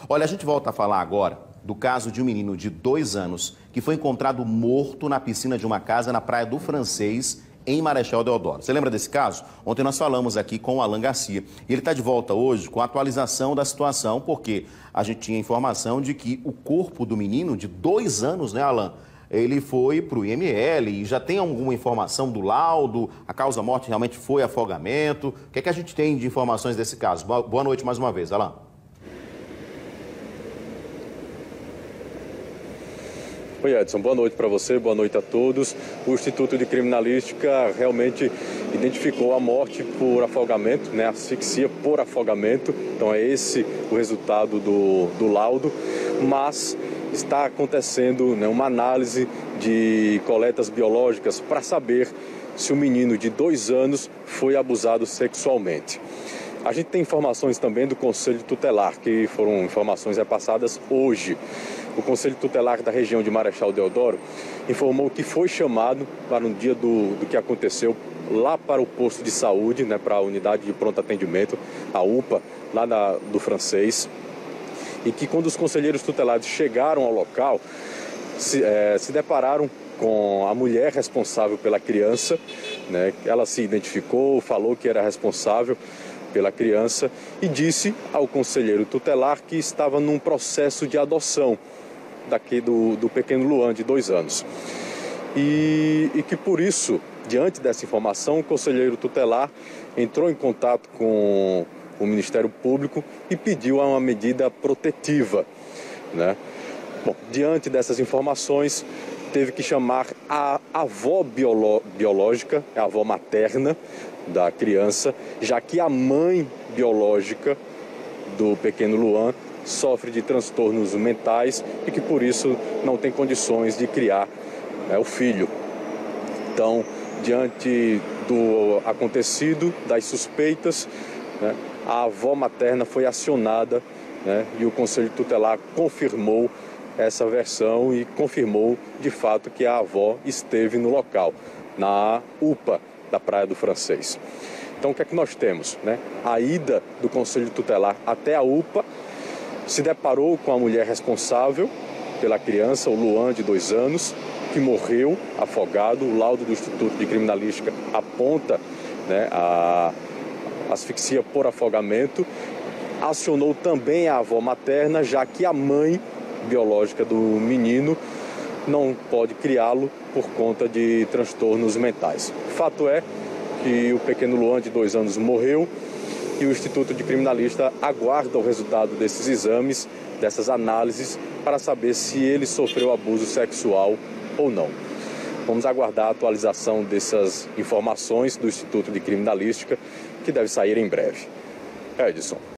Olha, a gente volta a falar agora do caso de um menino de 2 anos que foi encontrado morto na piscina de uma casa na Praia do Francês, em Marechal Deodoro. Você lembra desse caso? Ontem nós falamos aqui com o Alan Garcia. E ele está de volta hoje com a atualização da situação, porque a gente tinha informação de que o corpo do menino de 2 anos, né, Alan? Ele foi para o IML e já tem alguma informação do laudo? A causa-morte realmente foi afogamento? O que é que a gente tem de informações desse caso? Boa noite mais uma vez, Alan. Oi, Edson, boa noite para você, boa noite a todos. O Instituto de Criminalística realmente identificou a morte por afogamento, né, asfixia por afogamento. Então é esse o resultado do laudo, mas está acontecendo, né, uma análise de coletas biológicas para saber se o menino de 2 anos foi abusado sexualmente. A gente tem informações também do Conselho Tutelar, que foram informações repassadas hoje. O Conselho Tutelar da região de Marechal Deodoro informou que foi chamado para um dia do que aconteceu lá para o posto de saúde, né, para a unidade de pronto atendimento, a UPA, lá do Francês, e que quando os conselheiros tutelares chegaram ao local, se depararam com a mulher responsável pela criança, né. Ela se identificou, falou que era responsável pela criança e disse ao conselheiro tutelar que estava num processo de adoção do pequeno Luan, de 2 anos. E que por isso, diante dessa informação, o conselheiro tutelar entrou em contato com o Ministério Público e pediu uma medida protetiva, né? Bom, diante dessas informações, teve que chamar a avó biológica, a avó materna da criança, já que a mãe biológica do pequeno Luan sofre de transtornos mentais e que por isso não tem condições de criar, né, o filho. Então, diante do acontecido, das suspeitas, né, a avó materna foi acionada, né, e o Conselho Tutelar confirmou essa versão e confirmou de fato que a avó esteve no local, na UPA da Praia do Francês. Então o que é que nós temos, né? A ida do Conselho Tutelar até a UPA, se deparou com a mulher responsável pela criança, o Luan, de 2 anos, que morreu afogado. O laudo do Instituto de Criminalística aponta, né, a asfixia por afogamento. Acionou também a avó materna, já que a mãe biológica do menino não pode criá-lo por conta de transtornos mentais. Fato é que o pequeno Luan, de 2 anos, morreu e o Instituto de Criminalista aguarda o resultado desses exames, dessas análises, para saber se ele sofreu abuso sexual ou não. Vamos aguardar a atualização dessas informações do Instituto de Criminalística, que deve sair em breve. Edson.